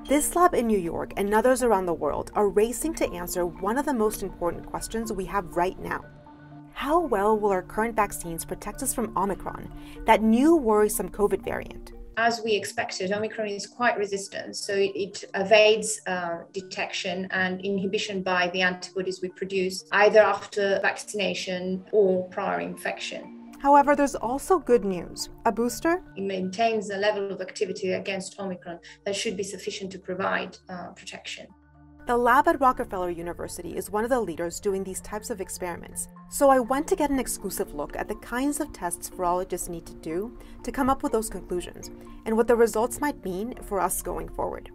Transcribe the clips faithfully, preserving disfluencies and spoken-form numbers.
This lab in New York and others around the world are racing to answer one of the most important questions we have right now. How well will our current vaccines protect us from Omicron, that new worrisome COVID variant? As we expected, Omicron is quite resistant, so it evades uh, detection and inhibition by the antibodies we produce, either after vaccination or prior infection. However, there's also good news. A booster? It maintains a level of activity against Omicron that should be sufficient to provide uh, protection. The lab at Rockefeller University is one of the leaders doing these types of experiments. So I went to get an exclusive look at the kinds of tests virologists need to do to come up with those conclusions, and what the results might mean for us going forward.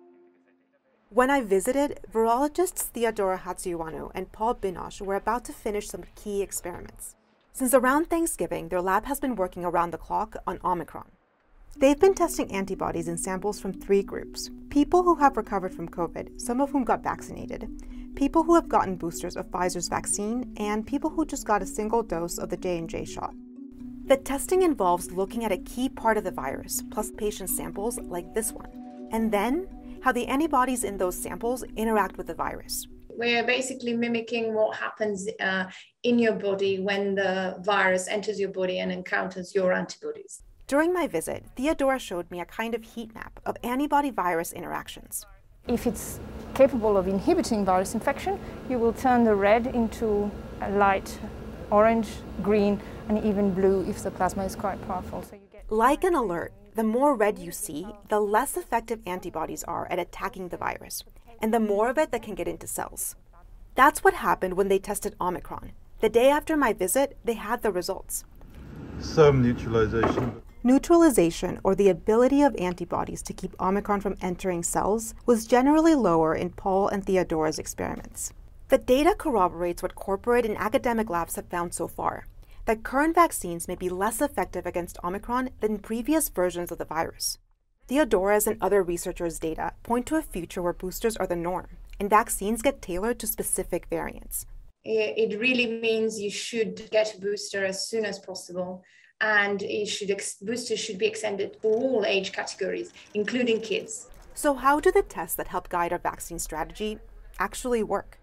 When I visited, virologists Theodora Hatziuanu and Paul Binoche were about to finish some key experiments. Since around Thanksgiving, their lab has been working around the clock on Omicron. They've been testing antibodies in samples from three groups: people who have recovered from COVID, some of whom got vaccinated, people who have gotten boosters of Pfizer's vaccine, and people who just got a single dose of the J and J shot. The testing involves looking at a key part of the virus, plus patient samples like this one, and then how the antibodies in those samples interact with the virus. We're basically mimicking what happens uh, in your body when the virus enters your body and encounters your antibodies. During my visit, Theodora showed me a kind of heat map of antibody-virus interactions. If it's capable of inhibiting virus infection, you will turn the red into a light orange, green, and even blue if the plasma is quite powerful. So you get like an alert, the more red you see, the less effective antibodies are at attacking the virus, and the more of it that can get into cells. That's what happened when they tested Omicron. The day after my visit, they had the results. Some neutralization. Neutralization, or the ability of antibodies to keep Omicron from entering cells, was generally lower in Paul and Theodora's experiments. The data corroborates what corporate and academic labs have found so far, that current vaccines may be less effective against Omicron than previous versions of the virus. Theodora's and other researchers' data point to a future where boosters are the norm, and vaccines get tailored to specific variants. It really means you should get a booster as soon as possible, and it should ex- boosters should be extended for all age categories, including kids. So how do the tests that help guide our vaccine strategy actually work?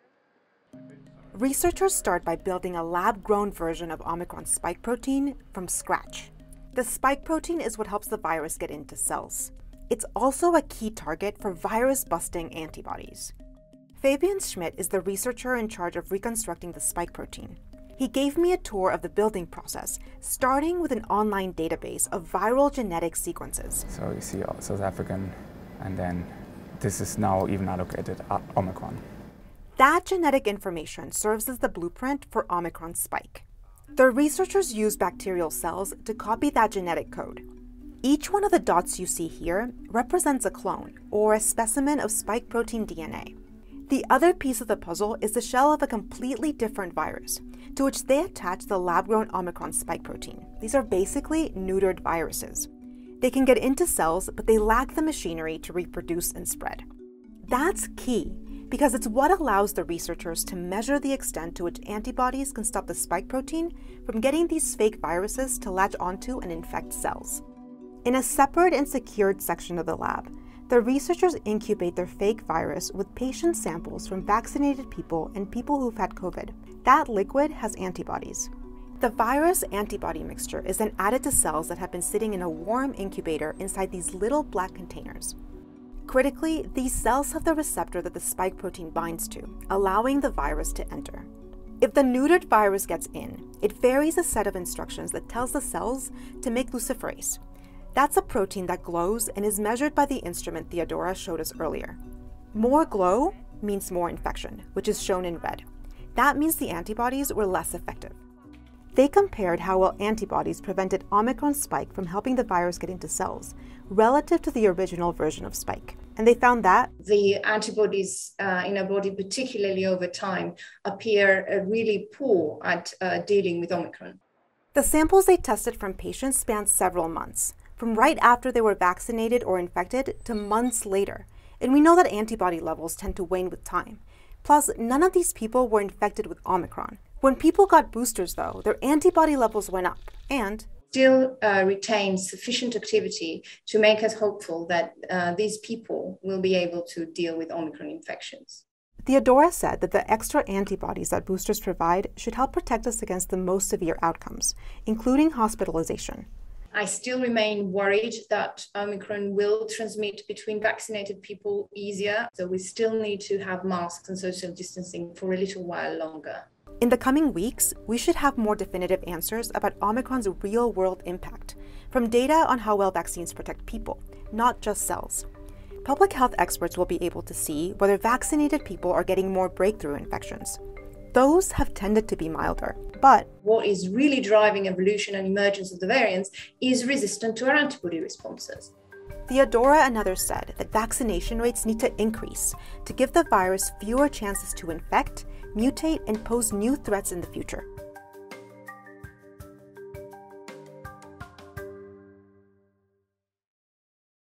Researchers start by building a lab-grown version of Omicron spike protein from scratch. The spike protein is what helps the virus get into cells. It's also a key target for virus-busting antibodies. Fabian Schmidt is the researcher in charge of reconstructing the spike protein. He gave me a tour of the building process, starting with an online database of viral genetic sequences. So you see South African, and then this is now even allocated Omicron. That genetic information serves as the blueprint for Omicron spike. The researchers use bacterial cells to copy that genetic code. Each one of the dots you see here represents a clone, or a specimen of spike protein D N A. The other piece of the puzzle is the shell of a completely different virus, to which they attach the lab-grown Omicron spike protein. These are basically neutered viruses. They can get into cells, but they lack the machinery to reproduce and spread. That's key, because it's what allows the researchers to measure the extent to which antibodies can stop the spike protein from getting these fake viruses to latch onto and infect cells. In a separate and secured section of the lab, the researchers incubate their fake virus with patient samples from vaccinated people and people who've had COVID. That liquid has antibodies. The virus-antibody mixture is then added to cells that have been sitting in a warm incubator inside these little black containers. Critically, these cells have the receptor that the spike protein binds to, allowing the virus to enter. If the neutered virus gets in, it varies a set of instructions that tells the cells to make luciferase. That's a protein that glows and is measured by the instrument Theodora showed us earlier. More glow means more infection, which is shown in red. That means the antibodies were less effective. They compared how well antibodies prevented Omicron spike from helping the virus get into cells, relative to the original version of spike. And they found that the antibodies uh, in our body, particularly over time, appear uh, really poor at uh, dealing with Omicron. The samples they tested from patients spanned several months, from right after they were vaccinated or infected to months later. And we know that antibody levels tend to wane with time. Plus, none of these people were infected with Omicron. When people got boosters, though, their antibody levels went up, and still uh, retains sufficient activity to make us hopeful that uh, these people will be able to deal with Omicron infections. Theodora said that the extra antibodies that boosters provide should help protect us against the most severe outcomes, including hospitalization. I still remain worried that Omicron will transmit between vaccinated people easier, so we still need to have masks and social distancing for a little while longer. In the coming weeks, we should have more definitive answers about Omicron's real-world impact, from data on how well vaccines protect people, not just cells. Public health experts will be able to see whether vaccinated people are getting more breakthrough infections. Those have tended to be milder, but what is really driving evolution and emergence of the variants is resistant to our antibody responses. Theodora and others said that vaccination rates need to increase to give the virus fewer chances to infect, mutate, and pose new threats in the future.